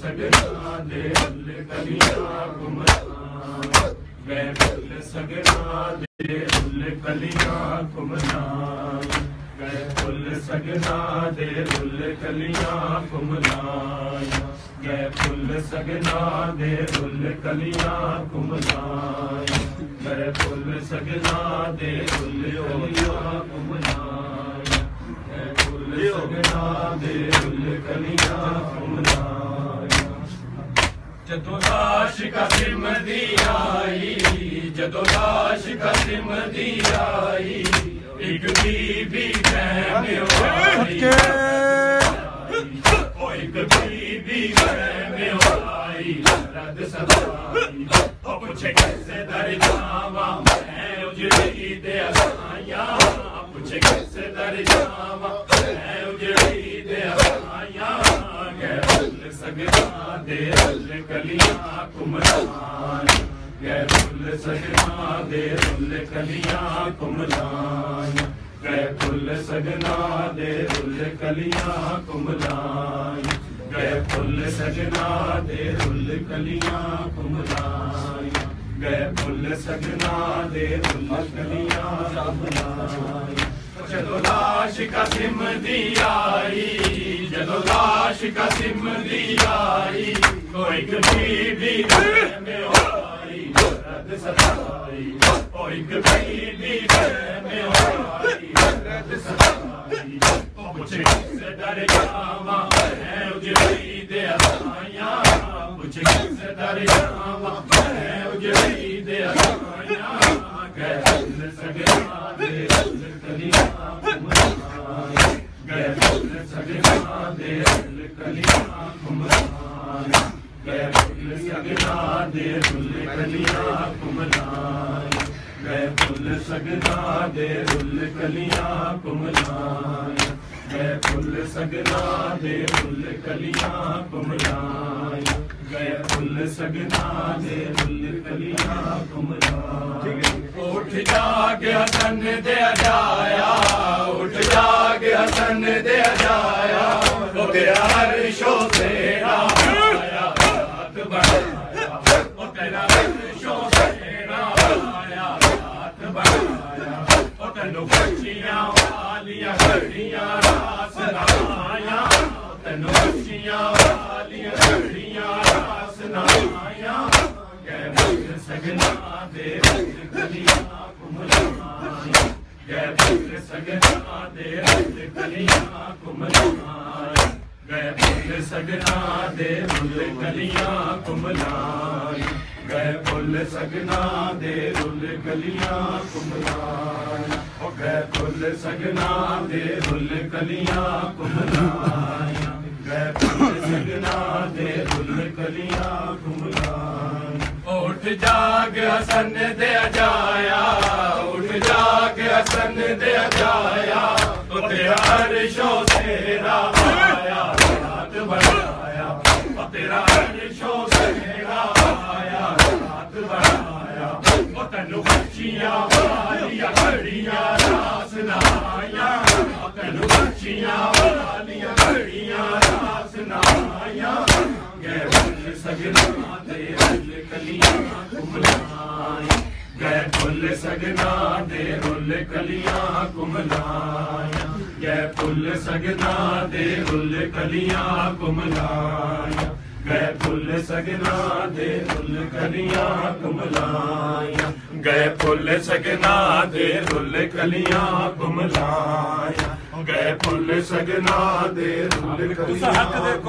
सगना दे rule कलियां कुमलाया गए full सगना दे rule कलियां कुमलाया गए फुल सगना दे रुल कलियां कुमलाया गए फुल सगना दे रुल कलियां कुमलाया गए फुल सगना दे रुल कलियां कुमलाया गए फुल सगना दे रुल कलियां कुमलाया जदों लाश कासिम दी आई जदों लाश कासिम दी आई एक बीबी कहने वाली एक बीबी कहने वाली रद सदाई पूछे कैसे दर जावा मैं उजड़ी दे आया पूछे कैसे दर जावा मैं उजड़ी दे आया गए फुल सगना दे रुल कलियां कुमलाया गए फुल सगना दे रुल कलियां कुमलाया गए फुल सगना दे रुल कलियां कुमलाया गए फुल सगना दे रुल कलियां कुमलाया गए फुल सगना दे रुल कलियां कुमलाया जदों लाश कासिम दी आई जदों लाश कासिम दी आई कोई बीबी में आई रद सदाई कोई बीबी में आई रद सदाई पूछे कैसे डर जावा मैं उजड़ी दे आया पूछे कैसे डर जावा मैं उजड़ी दे आया गए फुल सगना दे रुल कलियां कुमलाया गए फुल सगना दे रुल कलियां कुमलाया गए फुल सगना दे रुल कलियां कुमलाया गए फुल सगना दे रुल कलियां कुमलाया गए फुल सगना दे रुल कलियां कुमलाया गए फुल सगना दे रुल कलियां कुमलाया उठ जाग हसन दे जाया उठ जाग हसन दे जाया वो तेरा अर्शो तेरा आया हाथ बढ़ाया वो तेरा अर्शो तेरा आया हाथ बढ़ाया वो तेनू बच्चियां वालियां घड़ियां रास लाया तेनू बच्चियां वालियां घड़ियां रास लाया गए फुल सगना दे रुल कलियां कुमलाया गए फुल सगना दे रुल कलियां कुमलाया गए फुल सगना दे रुल कलियां कुमलाया गए फुल सगना दे रुल कलियां कुमलाया गए फुल सगना दे रुल कलियां कुमलाया गए फुल सगना दे रुल कलियां कुमलाया उठ जाग हसन दे जाया उठ जाग हसन दे जाया तो तेरा अर्शो तेरा आया हाथ बढ़ाया तो तेरा अर्शो तेरा आया हाथ बढ़ाया वो तेनू बच्चियां वालियां घड़ियां रास लाया तेनू बच्चियां वालियां घड़ियां रास लाया गए फुल सगना दे रुल कलियां कुमलाया गए फुल सगना दे रुल कलियां कुमलाया गए फुल सगना दे रुल कलियां कुमलाया गए फुल सगना दे रुल कलियां कुमलाया गए फुल सगना दे रुल कलियां कुमलाया गए फुल सगना दे रुल कलियां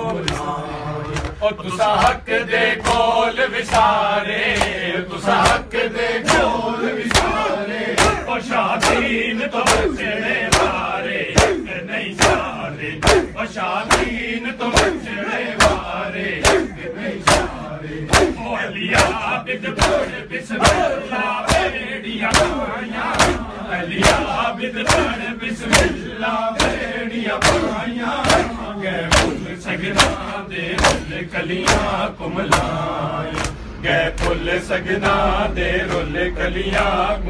कुमलाया और तुसा हक दे कोल विसारे तुसा हक दे कोल विसारे और शादीन तो बचने वारे नहीं सारे और शादीन तो बचने वारे नहीं सारे ओ अलिया बिद पढ़ बिस्मिल्लाह बेड़ियां पाया अलिया बिद पढ़ बिस्मिल्लाह बेड़ियां पाया गए फुल सगना दे रुल कलियां कुमलाया गए फुल सगना दे रुल कलियां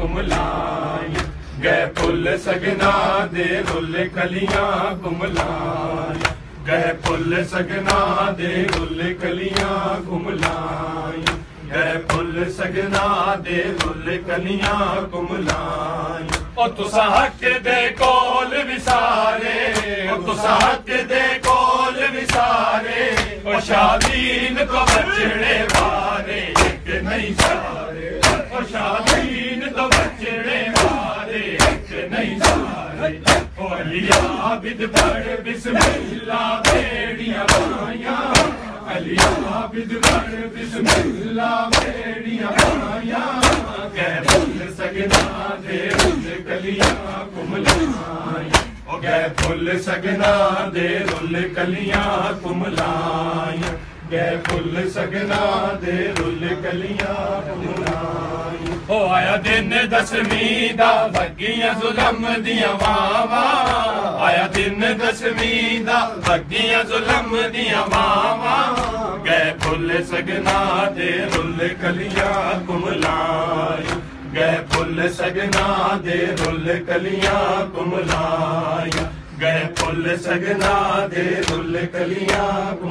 कुमलाया गए फुल सगना दे रुल कलियां कुमलाया गए फुल सगना दे रुल कलियां घुमलाई गए फुल सगना दे रुल कलियां घुमलाई ओ तुसा हक दे कोल विसारे ओ तुसा हक दे कोल विसारे ओ शादीन को बचड़े वारे एक नहीं सारे ओ शादीन तो बचड़े वारे एक नहीं सारे ओ अलिया बिद पढ़ बिस्मिल्लाह बेड़ियां बायां अलिया बिद पढ़ बिस्मिल्लाह बेड़ियां बायां गए फुल सगना दे रुल कलियां घुमलाई ओ गए फुल सगना दे रुल कलियां घुमलाई गए फुल सगना दे रुल कलियां घुमलाई ओ आया दिन दसवीं दा वगियां जुलम दियां वावा आया दिन दसवीं दा वगियां जुलम दियां वावा गए फुल सगना दे रुल कलियां घुमलाई गए फुल सगना दे रुल कलियां घुमलाई गए फुल सगना दे रुल कलियां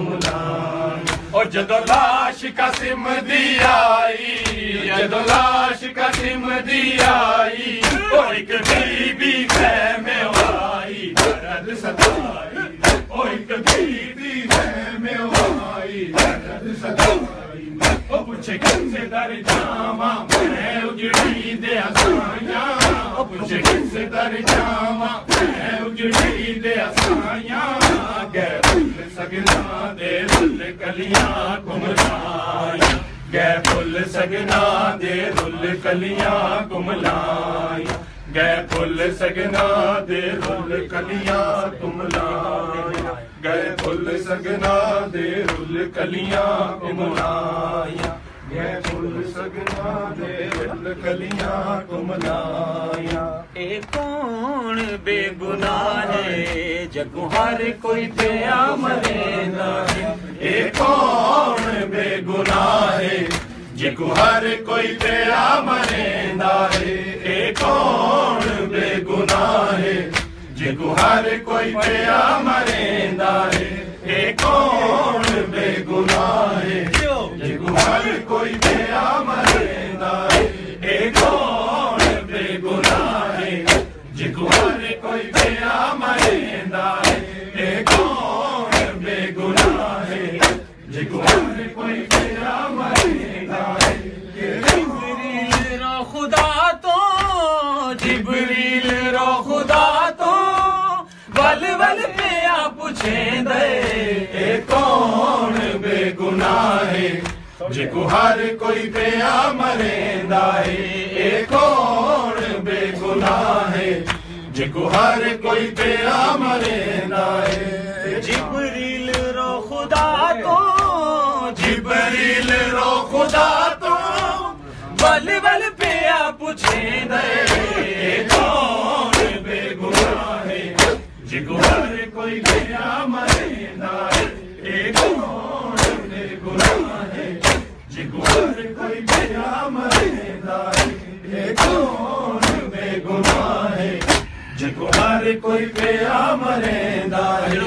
घुमलाई और जदों लाश कासिम दी आई जदों लाश कासिम दी आई ओ एक बीबी में आई दर्द सताई ओ एक बीबी में आई दर्द सताई ओ पूछे किसे दर जावा मैं उजड़ी दे आसायां ओ पूछे किसे दर जावा मैं उजड़ी दे आसायां गए फुल सगना दे रुल कलियां घुमलाई गए फुल सगना दे रुल कलियां घुमलाई गए फुल सगना दे रुल कलियां घुमलाई गए फुल सगना दे रुल कलियां घुमलाई गए फुल सगना दे रुल कलियां घुमलाई ए कौन बेगुनाह है जगू हर कोई पिया मरेंदा है ए कौन बेगुनाह है जिको हर कोई पिया मरेंदा है ए कौन बेगुनाह है जिको हर कोई पिया मरेंदा है ए कौन बेगुनाह है जिको हर कोई पिया मरेंदा है ए कौन बेगुनाह है जिको हर कोई पिया मरेंदा है ए कौन बेगुनाह है जिको हर कोई पिया मरेंदा है जिब्रील रो खुदा तो जिब्रील रो खुदा तो वल वल पिया पुछेंदे ए कौन बेगुनाह है जिको हर कोई पिया मरेंदा है ए कौन बेगुनाह है जिको हर कोई पिया मरेंदा है जिब्रील रो खुदा तो जिब्रील रो खुदा तो वल वल पिया पुछेंदे ए कौन बेगुनाह है जिको हर कोई पिया मरेंदा है ए कौन बेगुनाह है जिको हर कोई पिया मरेंदा है ए कौन बेगुनाह है जिको हर कोई पिया मरेंदा है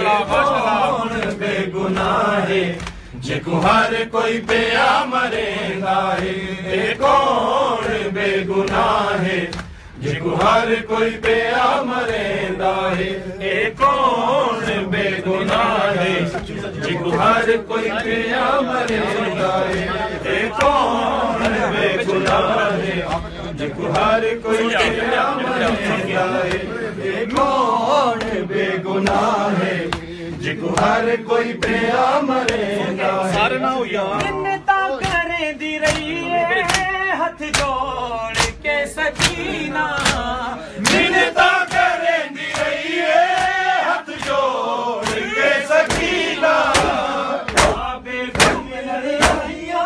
कौन बेगुनाह है जिको हर कोई पिया मरेंदा है ए कौन बेगुनाह है जिको हर कोई पिया मरेंदा है ए कौन बेगुनाह है जिको हर कोई पिया मरेंदा है ए कौन बेगुनाह है जिको हर कोई पिया मरेंदा है ए कौन बेगुनाह है जिको हर कोई पिया मरेंदा है सारे ना हो यार मिन्नता करें दी रही है हाथ जोड़ के सकीना मिन्नता करें दी रही है हाथ जोड़ के सकीना बाबे को मिलन रहिया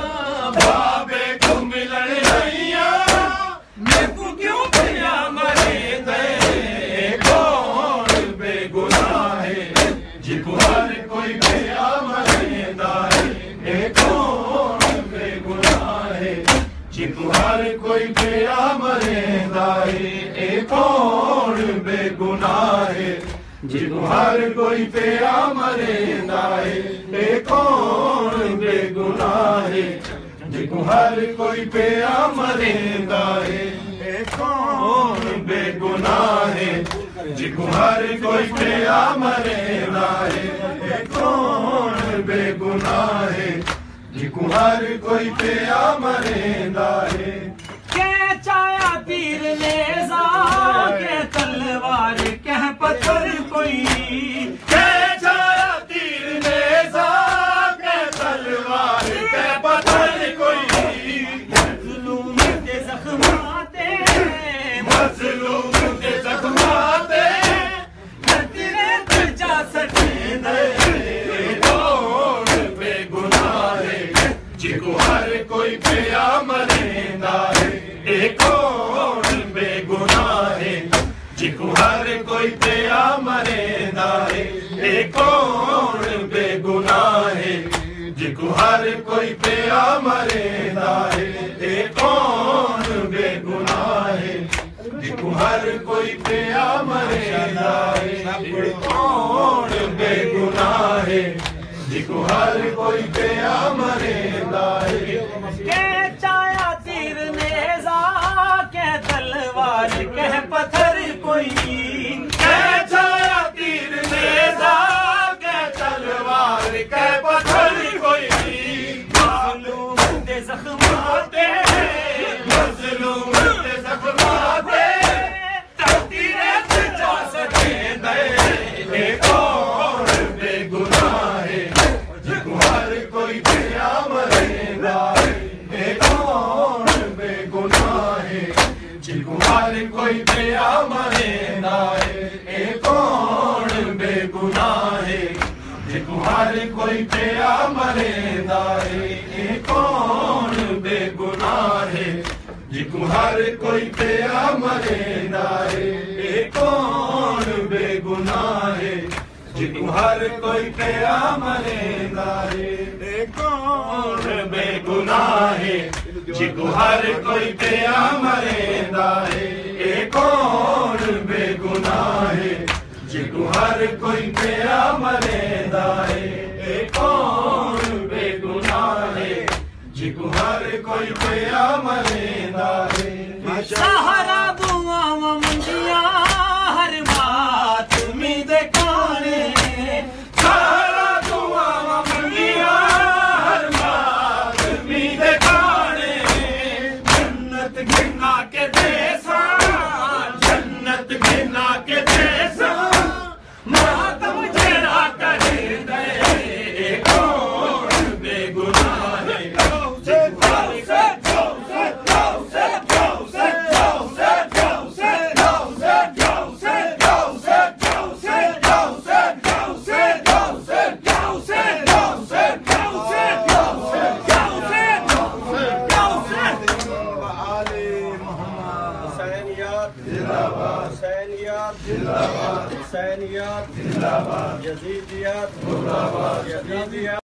बाबे को मिलन रहिया मैं को क्यों पिया मरेंदा ए कौन बेगुनाह है जिको हर कोई पिया मरेंदा है ए कौन बेगुनाह है जिको हर कोई पिया मरेंदा है ए कौन बेगुनाह है जिको हर कोई पिया मरेंदा है, ए कौन बेगुनाह है, जिको हर कोई पिया मरेंदा है, ए कौन बेगुनाह है, जिको हर कोई पिया मरेंदा है, ए कौन बेगुनाह है, जिको हर कोई पिया मरेंदा है। के चाया तीर नेज़ा के तलवार कह पत्थर कोई, के चाया तीर नेज़ा के तलवार के पत्थर कोई, मज़लूम के ज़ख्माते मज़लूम के ज़ख्माते तेरे दिल जा सटेंदे, कौन बेगुनाह है, जिको हर कोई पिया मरेंदा है, ए कौन बेगुनाह है, जिको हर कोई पिया मरेंदा है, ए कौन बेगुनाह है, जिको हर कोई पिया मरेंदा है, ए कौन बेगुनाह है, जिको हर कोई पिया मरेंदा है, ए कौन बेगुनाह है, जिको हर कोई पिया मरेंदा है। के चाया तीर नेज़ा के तलवार कह पत्थर कोई, के चाया तीर नेज़ा के तलवार के पत्थर कोई, मज़लूम के ज़ख्माते मज़लूम के ज़ख्माते तेरे दिल जा सटेंदे, ए कौन बेगुनाह है, जिको हर कोई पिया मरेंदा है, ए कौन बेगुनाह है, जिको हर कोई पिया मरेंदा है, ए कौन बेगुनाह है, जिको हर कोई पिया मरेंदा है, ए कौन बेगुनाह है, जिको हर कोई पिया मरेंदा है, ए कौन बेगुनाह है, जिको हर कोई पिया मरेंदा है, ए कौन बेगुनाह है, जिको हर कोई पिया मरेंदा है, ए कौन बेगुनाह है, जिको हर कोई पिया मरेंदा है, ए कौन बेगुनाह है, जिको हर कोई पिया मरेंदा है। सहारा दुआवां मंजियां हर मात उम्मीद काने, सहारा दुआवां मंगियां हर मात उम्मीद काने, जन्नत गिना के देसा, जन्नत गिना के देसा, मातम जेड़ा करे दे, ए कौन बेगुनाह है, हुसैनियत, यजीदियत,